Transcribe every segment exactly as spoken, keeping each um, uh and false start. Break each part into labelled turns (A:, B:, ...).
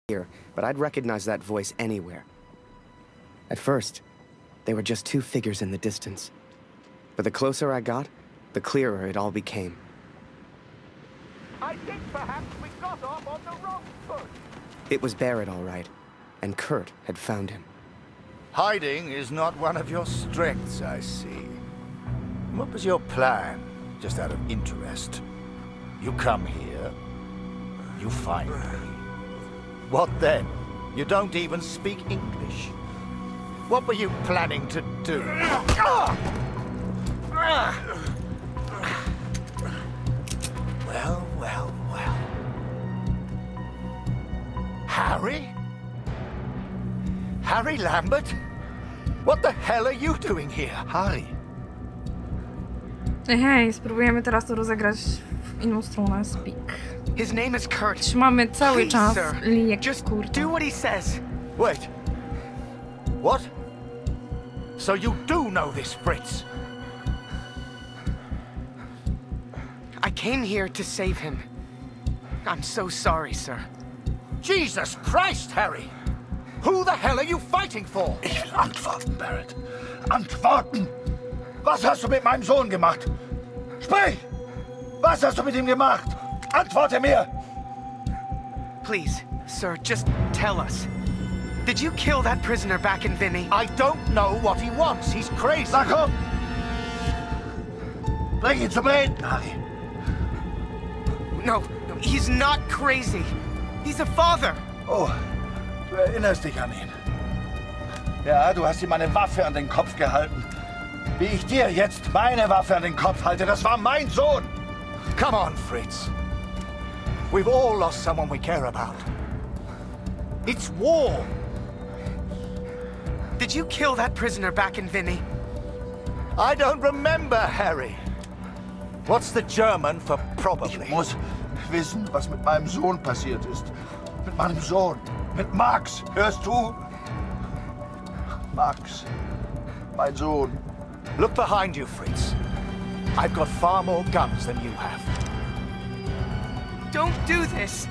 A: here, but I'd recognize that voice anywhere. At first, they were just two figures in the distance. But the closer I got, the clearer it all became.
B: I think perhaps we got off on the wrong foot.
A: It was Barrett, all right, and Kurt had found him.
C: Hiding is not one of your strengths, I see. What was your plan, just out of interest? You come here, you find me. What then? You don't even speak English. What were you planning to do? Well, well, well. Harry? Harry Lambert? What the hell are you doing here, Harry?
D: Hej, spróbujemy teraz to rozegrać w inną stronę. Speak.
A: His name is Kurt.
D: Trzymamy cały
A: Please,
D: czas
A: sir.
D: linię
A: Just
D: Kurta.
A: do what he says.
C: Wait. What? So you do know this, Fritz?
A: I came here to save him. I'm so sorry, sir.
C: Jesus Christ, Harry! Who the hell are you fighting for?
E: Ich will antworten, Barrett. Antworten! Was hast du mit meinem Sohn gemacht? Sprich! Was hast du mit ihm gemacht? Antworte mir!
A: Please, sir, just tell us. Did you kill that prisoner back in Vinny?
C: I don't know what he wants. He's crazy.
E: Na komm! Bring ihn zum Reden, Harry.
A: No, no, he's not crazy. He's a father.
E: Oh, du erinnerst dich an ihn. Ja, du hast ihm eine Waffe an den Kopf gehalten. Wie ich dir jetzt meine Waffe an den Kopf halte, das war mein Sohn!
C: Come on, Fritz. We've all lost someone we care about. It's war.
A: Did you kill that prisoner back in Vinny?
C: I don't remember, Harry. What's the German for probably?
E: Ich muss wissen, was mit meinem Sohn passiert ist. Mit meinem Sohn. Mit Max. Hörst du? Max. Mein Sohn.
C: Look behind you, Fritz. I've got far more guns than you have.
A: Don't do this.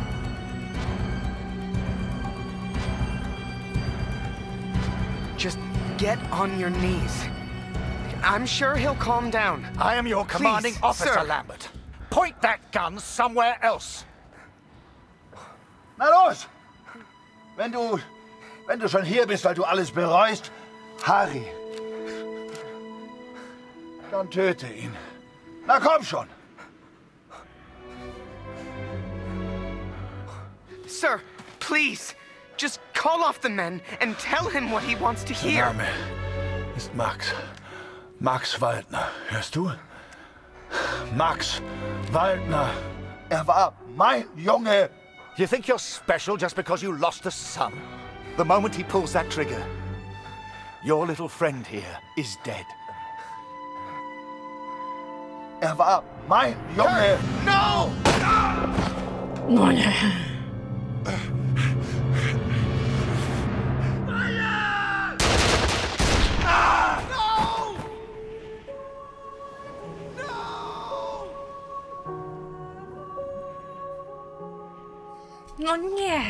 A: Just get on your knees. I'm sure he'll calm down.
C: I am your commanding
A: Please,
C: officer,
A: sir.
C: Lambert. Point that gun somewhere else.
E: Na los! Wenn du... Wenn du schon hier bist, weil du alles bereust, Harry, dann töte ihn. Na komm schon!
A: Sir, please, just call off the men and tell him what he wants to
E: Der
A: hear.
E: Name ist Max. Max Waldner. Hörst du? Max Waldner. Er war mein Junge.
C: You think you're special just because you lost a son? The moment he pulls that trigger, your little friend here is dead.
E: Er war mein Junge.
C: No!
D: No nie. No nie!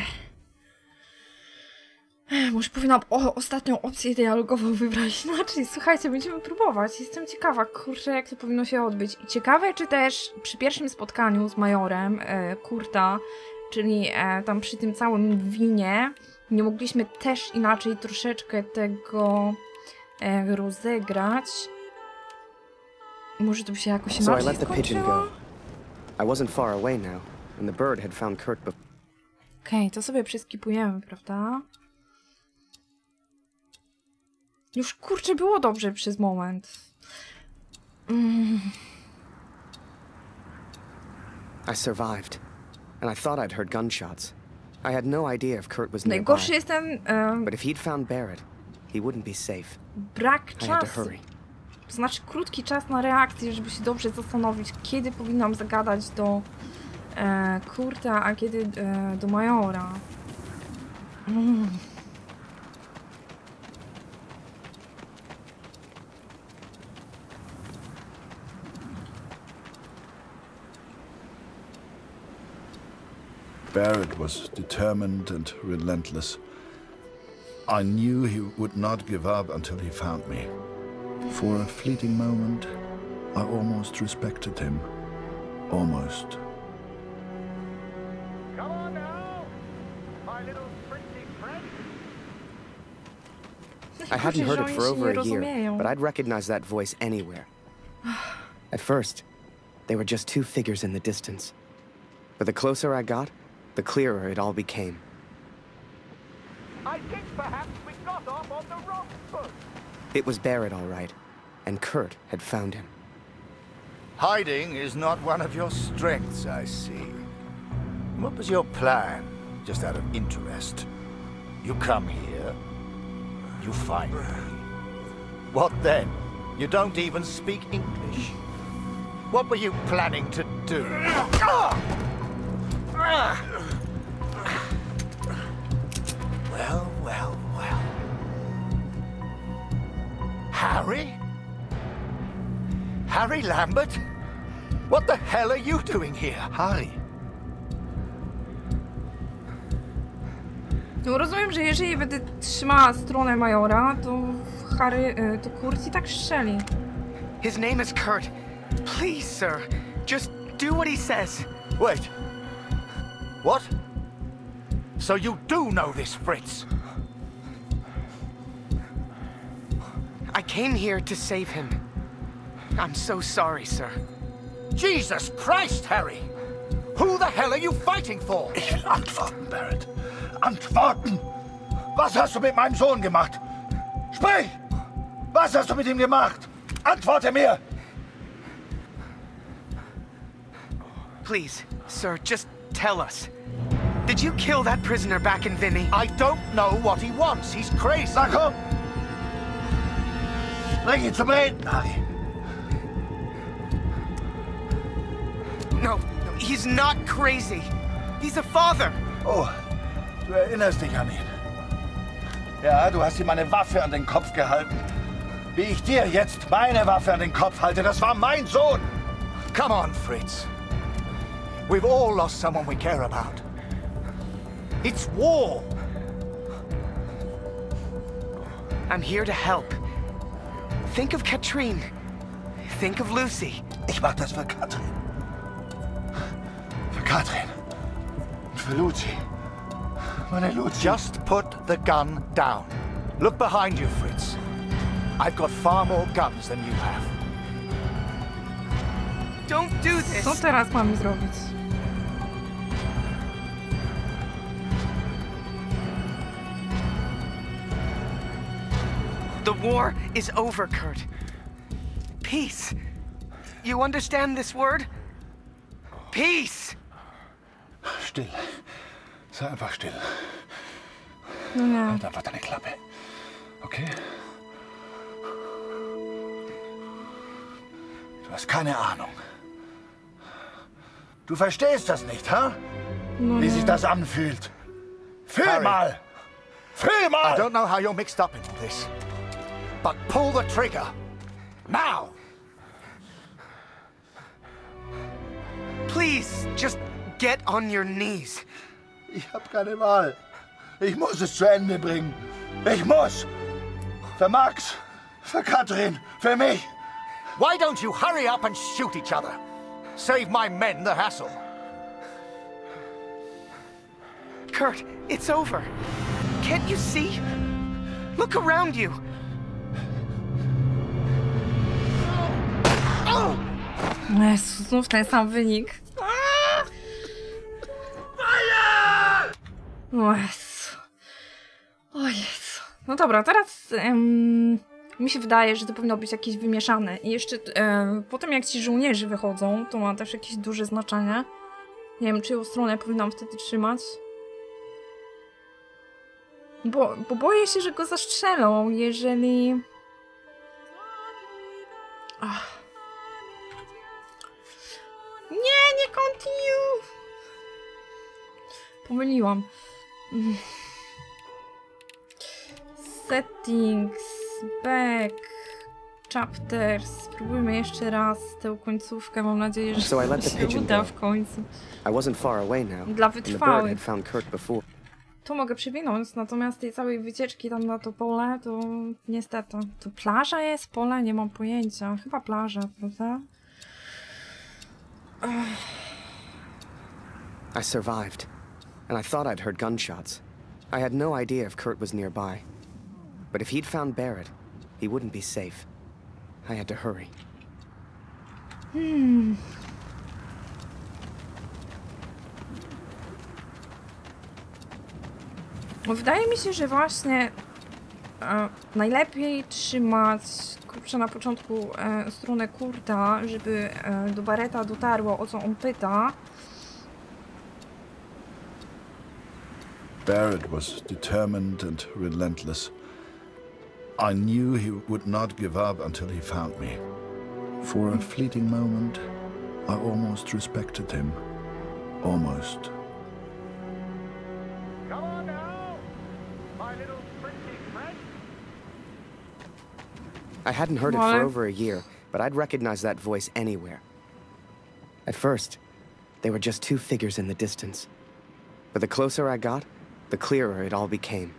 D: Może powinnam o, ostatnią opcję dialogową wybrać inaczej. Słuchajcie, będziemy próbować. Jestem ciekawa, kurczę, jak to powinno się odbyć. I ciekawe, czy też przy pierwszym spotkaniu z majorem e, Kurta, czyli e, tam przy tym całym winie, nie mogliśmy też inaczej troszeczkę tego e, rozegrać. Może to by się jakoś
A: So I
D: inaczej
A: let the pigeon
D: skończyło?
A: go. I wasn't far away now, and the bird had found Kurt before.
D: Okej, okay, to sobie przeskipujemy, prawda? Już kurczę było dobrze przez moment. Mm.
A: I survived, and I thought I'd heard gunshots. I had no idea if Kurt was nearby.
D: Najgorszy jest ten um,
A: But if he'd found Barrett, he wouldn't be safe.
D: brak
A: I had to
D: czasu.
A: hurry.
D: To znaczy krótki czas na reakcję, żeby się dobrze zastanowić, kiedy powinnam zagadać do e, Kurta, a kiedy e, do majora. Mm.
E: Barrett was determined and relentless. I knew he would not give up until he found me. For a fleeting moment, I almost respected him. Almost.
B: Come on now, my little pretty friend.
A: I hadn't heard it for over a year, but I'd recognize that voice anywhere. At first, they were just two figures in the distance. But the closer I got, the clearer it all became.
B: I think perhaps we got off on the wrong foot.
A: It was Barrett, all right, and Kurt had found him.
C: Hiding is not one of your strengths, I see. What was your plan, just out of interest? You come here, you find me. What then? You don't even speak English. What were you planning to do? Well, well, well. Harry? Harry Lambert? What the hell are you doing here, Harry?
D: No rozumiem, że jeżeli będę trzymała stronę Majora, to Harry, to Kurt i tak strzeli.
A: His name is Kurt. Please, sir, just do what he says.
C: Wait. What? So you do know this, Fritz?
A: I came here to save him. I'm so sorry, sir.
C: Jesus Christ, Harry! Who the hell are you fighting for?
E: Ich will antworten, Barrett. Antworten! Was hast du mit meinem Sohn gemacht? Sprich! Was hast du mit ihm gemacht? Antworte mir!
A: Please, sir, just tell us. Did you kill that prisoner back in Vimy?
C: I don't know what he wants. He's crazy.
E: Na komm! Bring ihn zum Reden, Harry.
A: No, no, he's not crazy. He's a father.
E: Oh, du erinnerst dich an ihn. Ja, du hast ihm eine Waffe an den Kopf gehalten. Wie ich dir jetzt meine Waffe an den Kopf halte, das war mein Sohn.
C: Come on, Fritz. We've all lost someone we care about. It's war.
A: I'm here to help. Think of Katrine. Think of Lucy.
E: Ich mach das für Katrin. Für Katrin. Und für Lucy. Meine Lucy.
C: Just put the gun down. Look behind you, Fritz. I've got far more guns than you have.
A: Don't do this.
D: Co teraz mamy zrobić?
A: The war is over, Kurt. Peace. You understand this word? Peace.
E: Still. Sei einfach still.
D: No nie.
E: Halt einfach deine Klappe. Okay? Du hast keine Ahnung. Du verstehst das nicht, ha?
D: No
E: Wie
D: nie.
E: sich das anfühlt. Fühl
C: Harry.
E: mal! Fühl
C: I
E: mal!
C: don't know how you're mixed up in all this, but pull the trigger. Now!
A: Please, just get on your knees.
E: Ich hab keine Wahl. Ich muss es zu Ende bringen. Ich muss! Für Max, für Katrin, für mich.
C: Why don't you hurry up and shoot each other? Save my men the hassle.
A: Kurt, it's over. Can't you see? Look around you.
D: Jezu, znów ten sam wynik. O Jezu. O Jezu. No dobra, teraz em, mi się wydaje, że to powinno być jakieś wymieszane. I jeszcze em, po tym jak ci żołnierze wychodzą, to ma też jakieś duże znaczenie. Nie wiem, czyją stronę powinnam wtedy trzymać. Bo, bo boję się, że go zastrzelą, jeżeli... Ach. Nie, nie continue! Pomyliłam. Mm. Settings, back, chapters. Spróbujmy jeszcze raz tę końcówkę. Mam nadzieję, że
A: So I let the
D: się
A: pigeon
D: uda
A: go.
D: w końcu.
A: I wasn't far away now.
D: Dla
A: And the bird
D: wytrwałych.
A: had found Kurt before.
D: Tu mogę przewinąć, natomiast tej całej wycieczki tam na to pole, to niestety. Tu plaża jest? Pole? Nie mam pojęcia. Chyba plaża, prawda?
A: I survived, and I thought I'd heard gunshots. I had no idea if Kurt was nearby. But if he'd found Barrett, he wouldn't be safe. I had to hurry.
D: Hmm. Wydaje mi się, że właśnie e, najlepiej trzymać kurczę na początku e, stronę Kurta, żeby e, do Barretta dotarło, o co on pyta.
E: Barrett was determined and relentless. I knew he would not give up until he found me. For a fleeting moment, I almost respected him. Almost.
B: Come on now, my little pretty friend.
A: I hadn't heard it
D: What?
A: for over a year, but I'd recognize that voice anywhere. At first, they were just two figures in the distance. But the closer I got, the clearer it all became.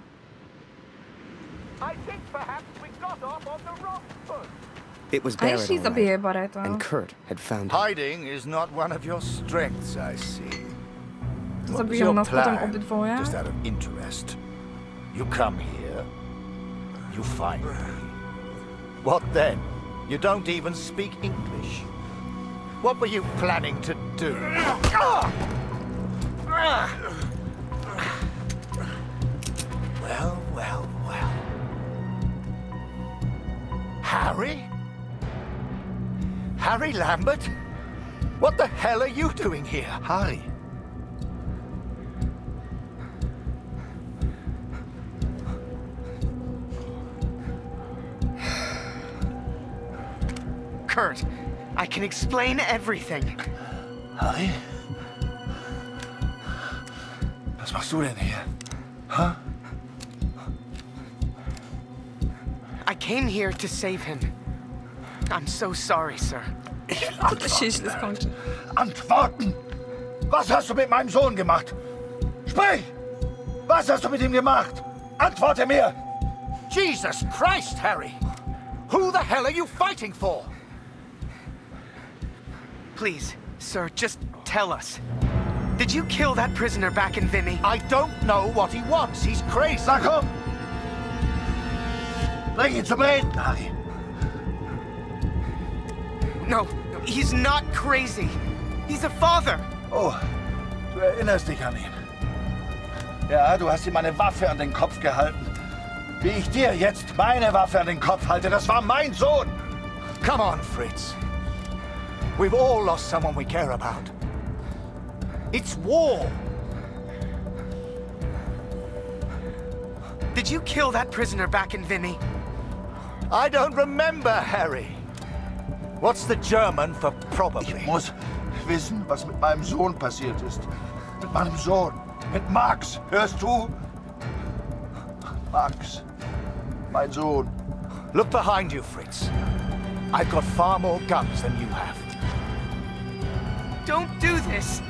B: I think perhaps we got off on the wrong foot.
A: It was
D: A
A: Barrett,
D: jeśli
A: all
D: zabije
A: right,
D: Barretta?
A: and Kurt had found him.
C: Hiding is not one of your strengths, I see. What was
D: Zabiją
C: your
D: nas potem
C: plan?
D: obydwoje?
C: Just out of interest. You come here, you find me. What then? You don't even speak English. What were you planning to do? Well, well, well. Harry? Harry Lambert? What the hell are you doing here?
E: Harry.
A: Kurt, I can explain everything.
E: Harry? Was machst du denn hier? Huh?
A: I came here to save him. I'm so sorry, sir.
D: To się źle skończy.
E: Antworten! Was hast du mit meinem Sohn gemacht? Sprich! Was hast du mit ihm gemacht? Antworte mir!
C: Jesus Christ, Harry! Who the hell are you fighting for?
A: Please, sir, just tell us. Did you kill that prisoner back in Vimy?
C: I don't know what he wants. He's crazy.
E: Na komm! Bring ihn zum Reden, Harry!
A: No, no, he's not crazy. He's a father.
E: Oh, du erinnerst dich an ihn. Ja, du hast ihm eine Waffe an den Kopf gehalten. Wie ich dir jetzt meine Waffe an den Kopf halte, das war mein Sohn!
C: Come on, Fritz. We've all lost someone we care about. It's war.
A: Did you kill that prisoner back in Vimy?
C: I don't remember, Harry. What's the German for
E: Ich
C: probably?
E: muss wissen, was mit meinem Sohn passiert ist. Mit meinem Sohn. Mit Max. Hörst du? Max. Mein Sohn.
C: Look behind you, Fritz. I've got far more guns than you have.
A: Don't do this.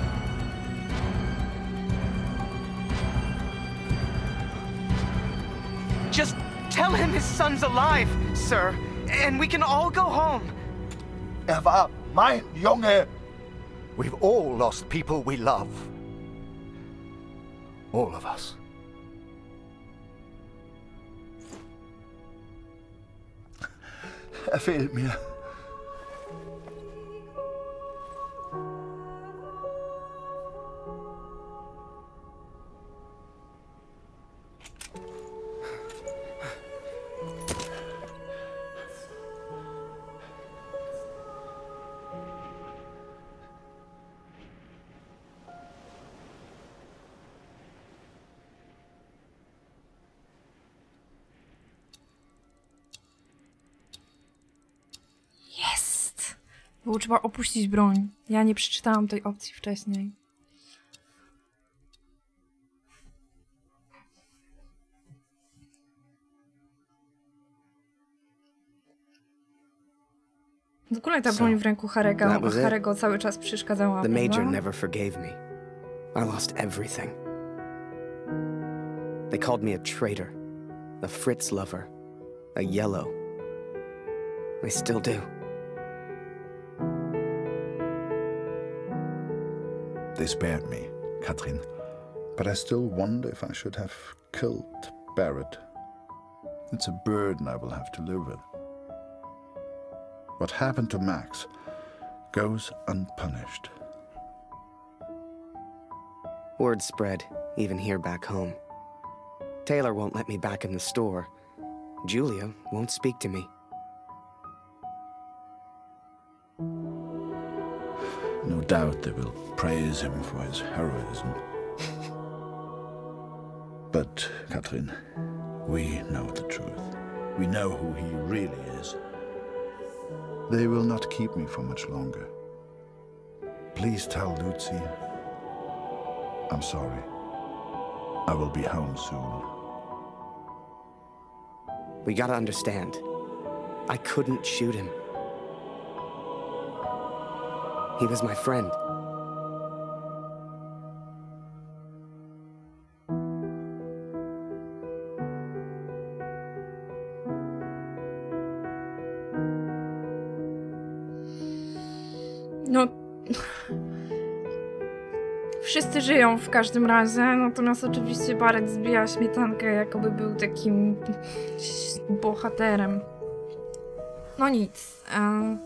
A: Just tell him his son's alive, sir, and we can all go home.
E: Er war mein Junge.
C: We've all lost people we love. All of us.
E: Er fehlt mir.
D: Jest! Było trzeba opuścić broń. Ja nie przeczytałam tej opcji wcześniej. W ogóle ta broń w ręku Harego, Harego cały czas przeszkadzała.
A: The Major never forgave me. I lost everything. They called me a traitor, a Fritz lover, a yellow. They still do.
E: They spared me, Katrin, but I still wonder if I should have killed Barrett. It's a burden I will have to live with. What happened to Max goes unpunished.
A: Word spread, even here back home. Taylor won't let me back in the store. Julia won't speak to me.
E: No doubt they will praise him for his heroism. But, Katrin, we know the truth. We know who he really is. They will not keep me for much longer. Please tell Lucy I'm sorry. I will be home soon.
A: We gotta understand. I couldn't shoot him. He was my friend.
D: No... Wszyscy żyją w każdym razie, natomiast oczywiście Barrett zbija śmietankę, jakoby był takim bohaterem. No nic. E...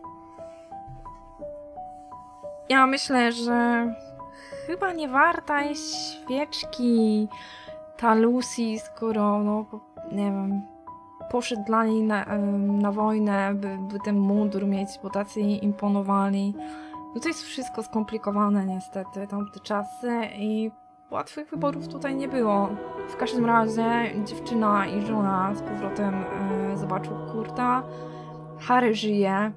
D: Ja myślę, że chyba nie warta jest świeczki ta Lucy, skoro, no, nie wiem, poszedł dla niej na, na wojnę, by, by ten mundur mieć, bo tacy jej imponowali. No to jest wszystko skomplikowane niestety, tamte czasy i łatwych wyborów tutaj nie było. W każdym razie dziewczyna i żona z powrotem e, zobaczył Kurta. Harry żyje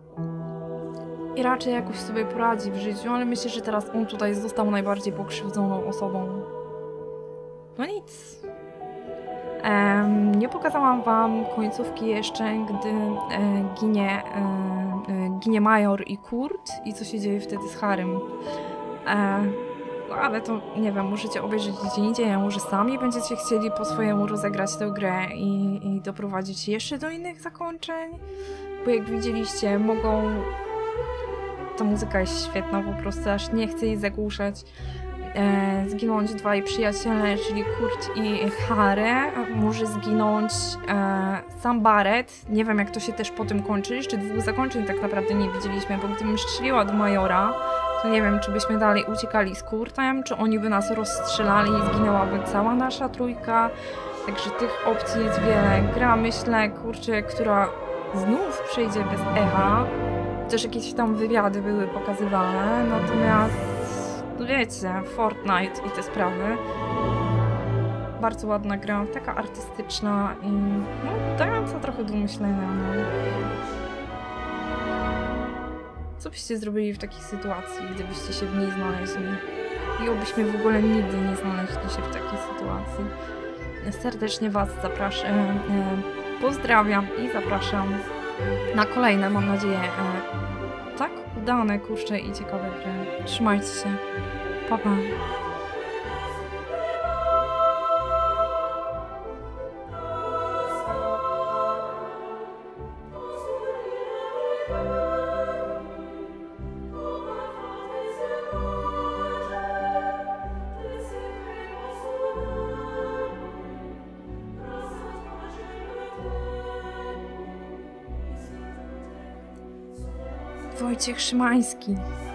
D: i raczej jakoś sobie poradzi w życiu, ale myślę, że teraz on tutaj został najbardziej pokrzywdzoną osobą. No nic. E, nie pokazałam wam końcówki jeszcze, gdy e, ginie, e, e, ginie Major i Kurt i co się dzieje wtedy z Harrym. E, no ale to nie wiem, możecie obejrzeć gdzie indziej, a może sami będziecie chcieli po swojemu rozegrać tę grę i, i doprowadzić jeszcze do innych zakończeń, bo jak widzieliście, mogą... Ta muzyka jest świetna po prostu, aż nie chcę jej zagłuszać. E, zginąć dwaj przyjaciele, czyli Kurt i Harry. Może zginąć e, sam Barrett. Nie wiem, jak to się też po tym kończy. Jeszcze dwóch zakończeń tak naprawdę nie widzieliśmy, bo gdybym strzeliła do Majora, to nie wiem, czy byśmy dalej uciekali z Kurtem, czy oni by nas rozstrzelali i zginęłaby cała nasza trójka. Także tych opcji jest wiele. Gra, myślę, kurczę, która znów przejdzie bez echa. Też jakieś tam wywiady były pokazywane, natomiast wiecie, Fortnite i te sprawy. Bardzo ładna gra, taka artystyczna i no, dająca trochę do myślenia. No. Co byście zrobili w takiej sytuacji, gdybyście się w niej znaleźli? I obyśmy w ogóle nigdy nie znaleźli się w takiej sytuacji. Serdecznie was zapraszam, pozdrawiam i zapraszam na kolejne, mam nadzieję, tak udane, kurczę i ciekawe gry. Trzymajcie się. Pa, pa. Wojciech Szymański.